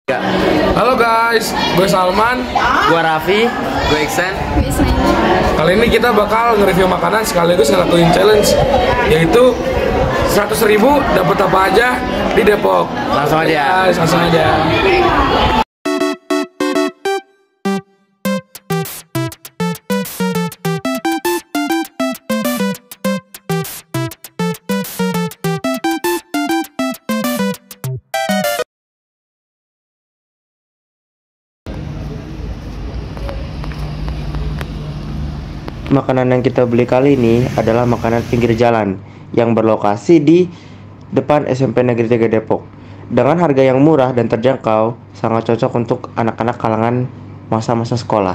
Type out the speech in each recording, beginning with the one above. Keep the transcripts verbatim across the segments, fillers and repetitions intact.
Ya. Halo guys, gue Salman, Gue Raffi, gue Iksan. Kali ini kita bakal nge-review makanan sekaligus ngelakuin challenge, yaitu seratus ribu dapat apa aja di Depok. Langsung aja. Guys, langsung aja. Makanan yang kita beli kali ini adalah makanan pinggir jalan yang berlokasi di depan S M P Negeri tiga Depok. Dengan harga yang murah dan terjangkau, sangat cocok untuk anak-anak kalangan masa-masa sekolah.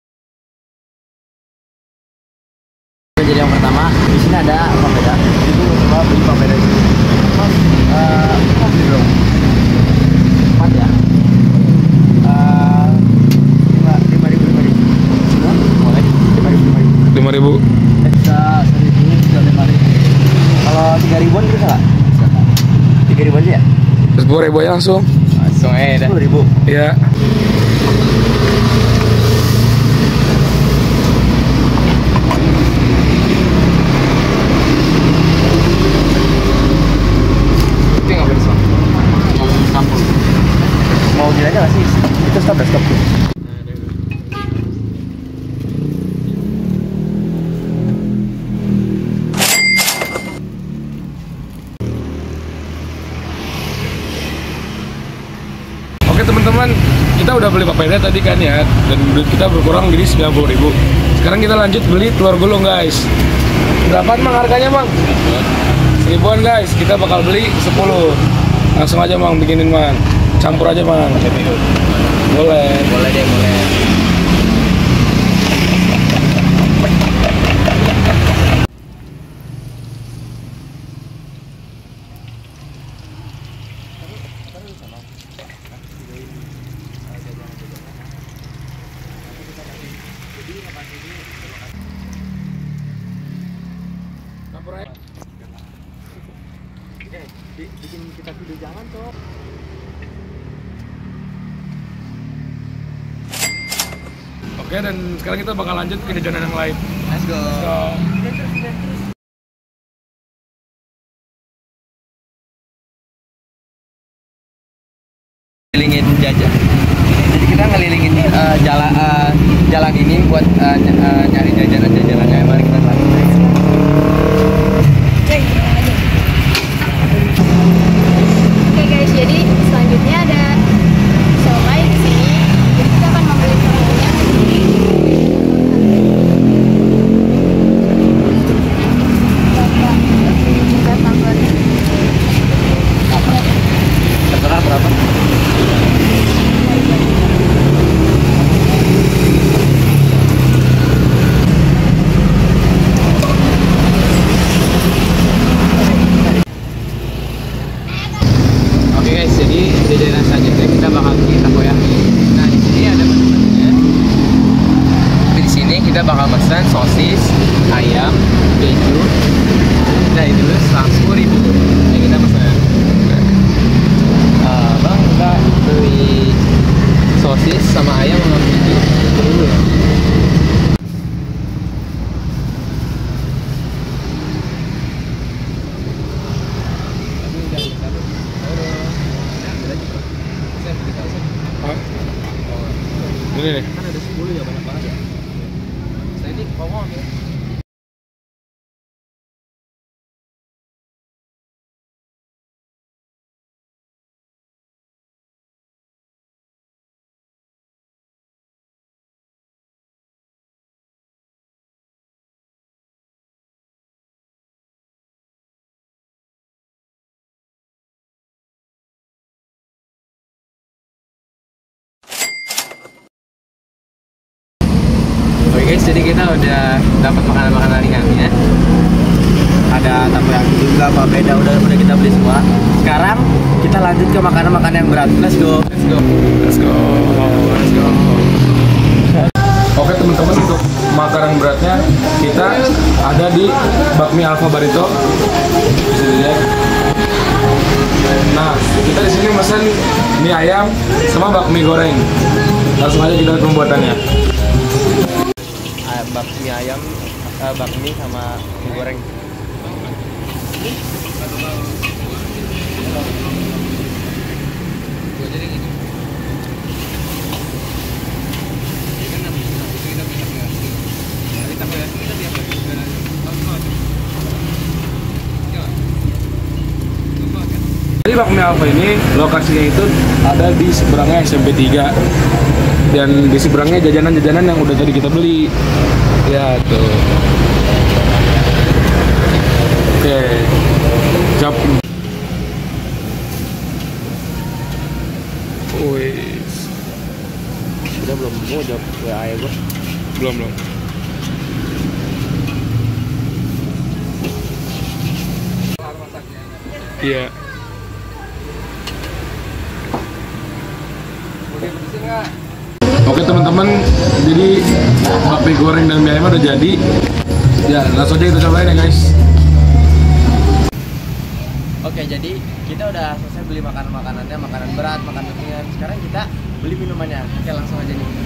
Jadi yang pertama, di sini ada papeda. Itu coba beli papeda ini. Mas, eh, mau beli dong? Empat ya? Eh, lima, lima ribu, lima ribu. Boleh? Lima ribu, lima ribu. lima ribu. Bisa seribu, bisa lima ribu. Kalau tiga ribuan bisa nggak? Bisa. Tiga ribu aja ya? sepuluh ribu aja langsung. Langsung aja dah. Sepuluh ribu. Ya. Itu nggak boleh stop. Campur. Mau gila aja nggak sih? Itu stop dah, stop tuh. Oke teman-teman, kita udah beli papeda tadi kan ya, dan duit kita berkurang jadi sembilan puluh ribu. Sekarang kita lanjut beli telur gulung guys. Berapaan mang harganya mang? Seribuan guys, kita bakal beli sepuluh. Langsung aja mang bikinin mang. Campur aja mang. Boleh. Boleh deh, boleh. Campur aja. Eh, bikin kita video jangan toh. Oke, dan sekarang kita bakal lanjut ke jajanan yang lain. Let's go. So, Ngelilingin jajan. Jadi kita ngelilingin uh, jalan uh, jalan ini buat uh, ny uh, nyari jajanan-jajanannya. Mari kita lanjut. Oke guys, jadi selanjutnya ada somai di sini. Jadi kita akan membeli somainya. Terserah berapa? Oke guys, jadi jajanan selanjutnya kita bakal bikin takoyaki. Nah di sini ada menu-menunya. Di sini kita bakal pesan sosis, ayam, keju. Nah itu seratus ribu. Ini kita pesan. Uh, bang, kita beli sosis sama ayam sama keju dulu ya. ah, ini nih. Kan ada sepuluh ya, banyak banget ya. Saya ini ngomong ya. Oke guys, jadi kita udah dapat makanan-makanan ringannya. Ada takoyaki juga, papeda udah udah kita beli semua. Sekarang kita lanjut ke makanan-makanan yang berat. Let's go. Let's go. Let's go. Let's go. Oke teman-teman, untuk makanan beratnya kita ada di bakmi Alfa Barito. Bisa dilihat. Nah, kita di sini pesan mie ayam sama bakmi goreng. Langsung aja kita lihat pembuatannya. Bakmi ayam, uh, bakmi sama mie goreng. Jadi bakmi Alfa ini lokasinya itu ada di seberangnya S M P tiga dan di seberangnya jajanan-jajanan yang udah tadi kita beli. Ya tuh. Oke, cap. Wih, Udah belum mau jawab W A ya gue. belum belum. Iya. Oke teman-teman, jadi bakmi goreng dan mie ayam udah jadi. Ya, langsung aja kita cobain ya guys. Oke, jadi kita udah selesai beli makanan-makanannya, makanan berat, makanan ringan. Sekarang kita beli minumannya. Oke, langsung aja nih.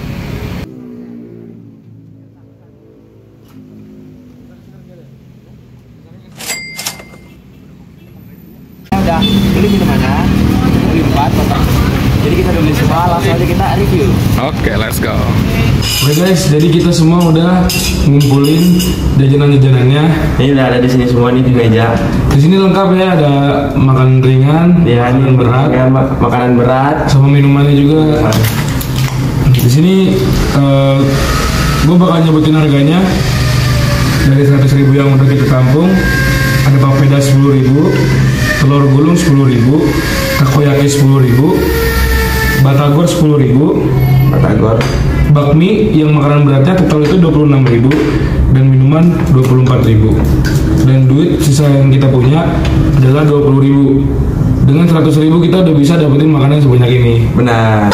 Udah beli minumannya, beli empat kotak. Jadi kita udah beli semua, langsung aja kita review. Oke, let's go. Oke guys, jadi kita semua udah ngumpulin jajanan-jajanannya. Ini udah ada di sini semua nih di meja. Di sini lengkap ya, ada makanan ringan, Ya, ini makanan berat, ya, mak- makanan berat. sama minumannya juga. Di sini uh, gue bakal nyebutin harganya dari seratus ribu yang udah kita tampung. Ada papeda sepuluh ribu, telur gulung sepuluh ribu, takoyaki sepuluh ribu, batagor sepuluh ribu, Batagor. bakmi yang makanan beratnya total itu dua puluh enam ribu dan minuman dua puluh empat ribu. Dan duit sisa yang kita punya adalah dua puluh ribu. Dengan seratus ribu kita udah bisa dapetin makanan sebanyak ini. Benar.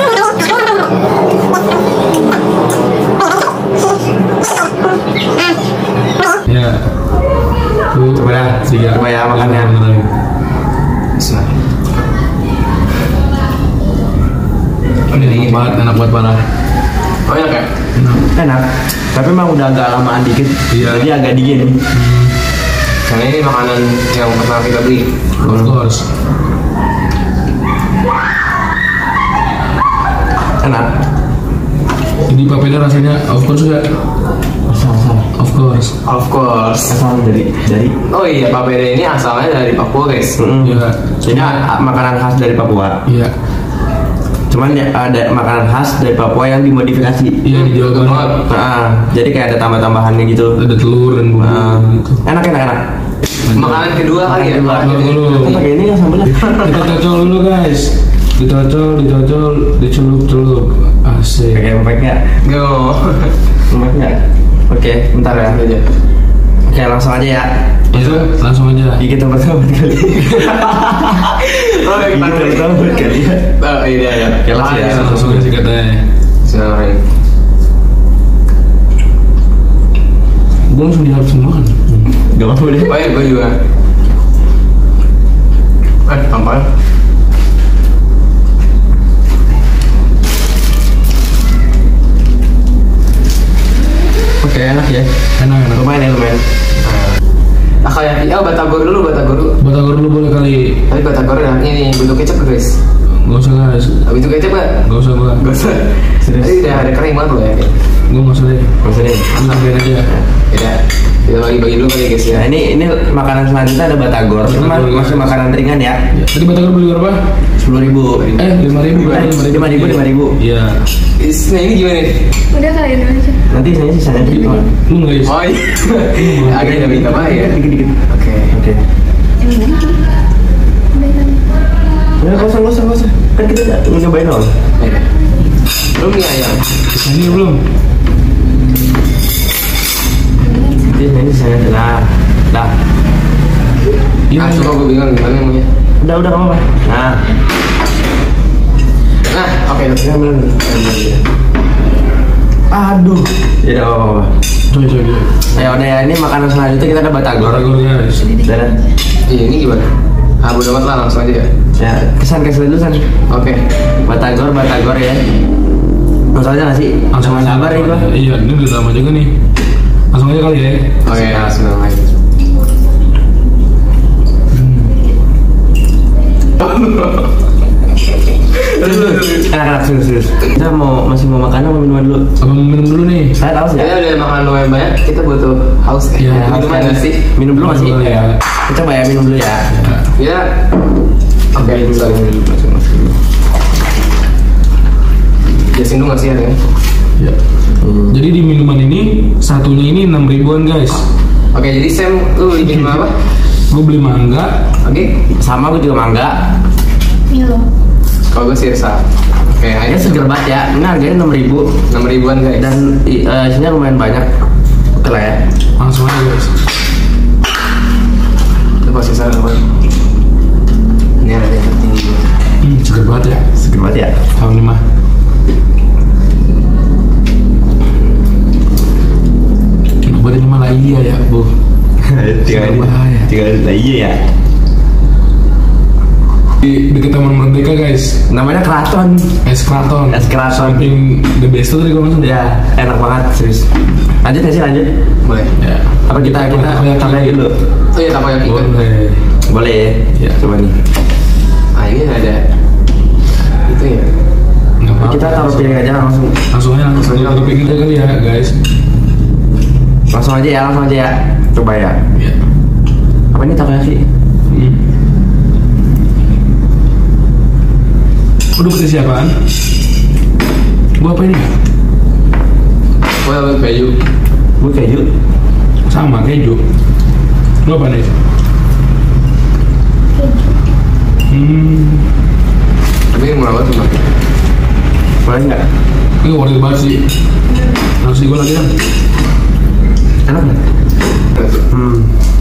Ya. Tuh, Coba ya, tiga. coba ya makannya. Bisa. Ini enak banget, enak banget parah. Oh ya kayak Enak. enak. Tapi emang udah agak lamaan dikit. Iya. Jadi agak dingin. Karena ini makanan yang pertama kita beli. Of course. Enak. Jadi papeda rasanya of course ya. Asal-asal. Of course. Of course. Asal dari dari. Oh iya, papeda ini asalnya dari Papua guys. Mm. Iya. Ini a- makanan khas dari Papua. Iya. Cuman ya, ada makanan khas dari Papua yang dimodifikasi. Iya di Jawa Barat. Nah, jadi kayak ada tambah-tambahannya gitu. Ada telur dan bumbu Nah, gitu. enak enak enak. Makanan kedua kali ya. Kedua. Makanan kedua. Dulu. Kita pakai ini kan sambelnya. Kita cocol dulu guys. Dicocol, dicocol, dicelup-celup. Asik. Pakai empek nggak? Go. Empek nggak? Oke, bentar ya. Aja. Oke, langsung aja ya. Iya, langsung aja. Gigit yang pertama kali. Oh, Gigit yang pertama kali ya. Oh iya ya. Oke, langsung ya. Langsung aja katanya. Sorry. Gue langsung diharap semua kan. Gak apa-apa deh. Oh iya, gue juga. Eh, tampal. Oke, enak ya. Enak enak. Lumayan ya, lumayan. Ah kayak oh batagor dulu, batagor dulu. Batagor dulu boleh kali. Tapi batagor yang ini bentuk kecap guys. Gak usah guys. Bentuk kecap gak? Gak usah gua. Gak usah. Serius? Tadi udah ada kering banget loh ya. Gue gak usah deh. Gak usah deh. Lu tambahin aja. Ya, kita bagi-bagi dulu kali guys ya. Nah, ini ini makanan selanjutnya ada batagor. Ini Batagor, mas- masih guys. makanan ringan ya. Ya. Tadi batagor beli berapa? Sepuluh ribu. Eh, lima ribu. Lima ribu, lima ribu. Iya. Is- Nah ini gimana nih? Udah kalian aja. Nanti saya sisanya dikit. Mas. Lu nggak is? Oh iya. Agak ada minta apa ya? Dikit dikit. Oke. Oke. Yang mana? Udah kan. Udah, nggak usah, nggak usah, nggak usah. Kan kita nggak nyobain doang. Iya. Belum mie ayam. Ini belum. Nanti nanti sisanya dah. Dah. Iya. Ah, cuma gue bingung gimana namanya. Udah, udah nggak apa-apa. Nah, Nah, oke. ya benar. Aduh. Ya udah nggak apa-apa. Coy coy coy. Ya udah ya, ini makanan selanjutnya kita ada batagor. Batagor guys. Dan Iya, ini gimana? Ah, bodo amat lah, langsung aja ya. Ya, kesan kesan dulu san. Oke. Batagor, Batagor ya. Langsung aja nggak sih? Langsung aja. sabar nih gua. Iya, ini udah lama juga nih. Langsung aja kali ya. Oke, langsung aja. Enak-enak serius serius. Kita mau masih mau makan apa minuman dulu? Apa mau minum dulu nih? Saya tahu sih. Kita udah makan lumayan banyak, kita butuh haus. Iya, Eh, haus minuman kan. nggak sih? Minum dulu masih. Minum dulu ya. Kita coba ya minum dulu ya. Ya. Oke, Minum dulu, sorry. minum dulu, masuk, masuk dulu. Jasin dulu nggak sih harganya? Ya. Jadi di minuman ini satunya ini enam ribuan guys. Oke, jadi Sam, lu beli minum apa? Gue beli mangga. Oke. Sama gue juga mangga. Milo. Kalau gue sirsa. Oke, Ini ayo seger banget ya. Ini harganya enam ribu enam ribuan guys. dan i- eh, isinya lumayan banyak. Oke lah ya. Langsung aja guys. Itu pasti sirsa apa? Ini ada yang tertinggi. Hmm, seger banget ya. Seger banget ya. Kalau ini mah. Enak banget ini malah iya ya, Bu. Tiga ini- bahaya. tiga lah iya ya. Di dekat Taman Merdeka guys. Namanya Keraton. Es Kraton. Es Kraton. Samping the best tuh tadi gue langsung. Ya, enak banget serius. Lanjut nggak sih lanjut? Boleh. Ya. Apa kita kita Takoyaki. takoyaki dulu? Oh iya, takoyaki kan. Boleh. Boleh ya? Ya. Coba nih. Ah, ini ada itu ya. Nggak apa-apa. Kita taruh piring aja langsung. Langsung aja langsung aja taruh piring aja kali ya guys. Langsung aja ya, langsung aja ya. Coba ya. Ya. Apa ini takoyaki? Hmm. Udah putih siapaan? Gua apa ini? Gue ambil kayu. Gue keju. Sama keju. Lu apa nih? Hmm. Tapi ini murah banget Mbak. Boleh nggak? Ini worth it banget sih. Harus gue lagi kan? Enak nggak? Hmm.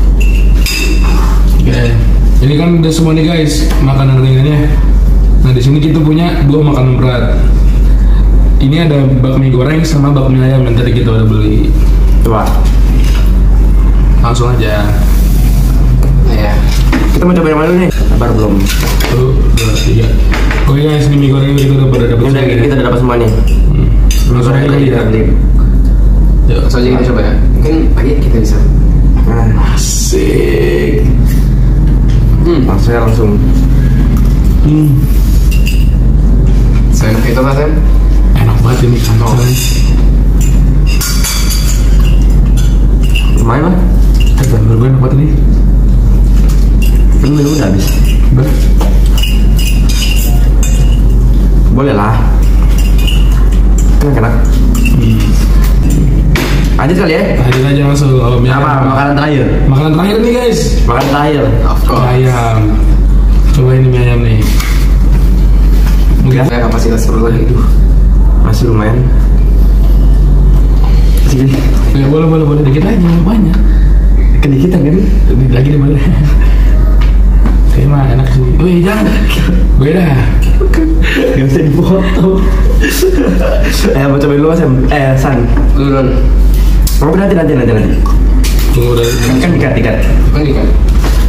Oke. Ini kan udah semua nih guys makanan ringannya. Nah di sini kita punya dua makanan berat. Ini ada bakmi goreng sama bakmi ayam yang tadi kita udah beli. Coba. Langsung aja. Iya. Kita mau coba yang mana dulu nih? Sabar belum. Satu, dua, tiga. Oke guys, ini mie goreng kita udah pada dapat Ini udah semua. kita udah dapat semua nih. Hmm. Langsung aja kali ya. beli. Yuk. Langsung aja kita coba ya. Mungkin pagi kita bisa. Nah, Asik. Hmm. langsung ya langsung. Hmm. Seenak itu Mas Sam. Enak banget ini kantong. Lumayan lah. Eh, bener gue enak banget ini. Ini minum udah habis. Ber. Boleh lah. Enak enak. Hmm. Lanjut kali ya. Lanjut aja langsung. Oh, mie Apa ayam. makanan terakhir? Makanan terakhir nih guys. Makanan terakhir. Of Mie course. ayam. Coba ini mie ayam nih. Mungkin Saya kapasitas perut lagi. Masih lumayan. Sedikit. ya boleh boleh boleh dikit aja banyak. Kedikitan kan? Dikit lagi deh boleh. Kayak mah enak sih. Wih jangan. Beda. Gak bisa dipotong. Eh mau cobain dulu Mas Em. Eh San. Lu Don. Mau nanti nanti nanti nanti. Tunggu udah. Kan dikat dikat. Kan ini kan.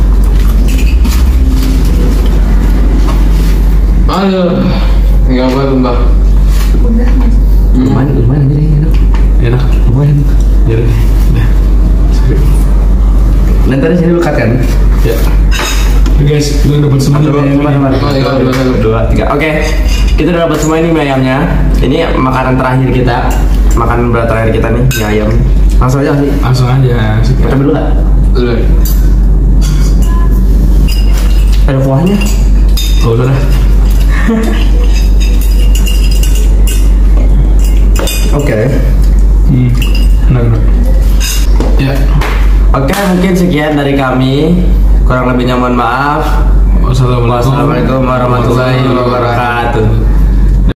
Aduh. Enggak apa Mbak. Lumayan lumayan aja deh, enak. Enak. Lumayan. Jadi. Udah. Sorry. Nanti ada sini lu cut kan? Ya. Oke guys, kita udah dapat semua nih Coba, ayam coba, ini. coba. Oh, iya, dua, dua. Dua, tiga. Oke, kita udah dapat semua ini mie ayamnya. Ini makanan terakhir kita, makanan berat terakhir kita nih, mie ayam. Langsung aja sih. Langsung aja. Kita dulu nggak? Lu Don. Ada kuahnya? Oh udah dah. Oke. Hmm. Enak enak. Ya. Oke, mungkin sekian dari kami. Kurang lebihnya mohon maaf. Wassalamualaikum Wassalamualaikum warahmatullahi wabarakatuh.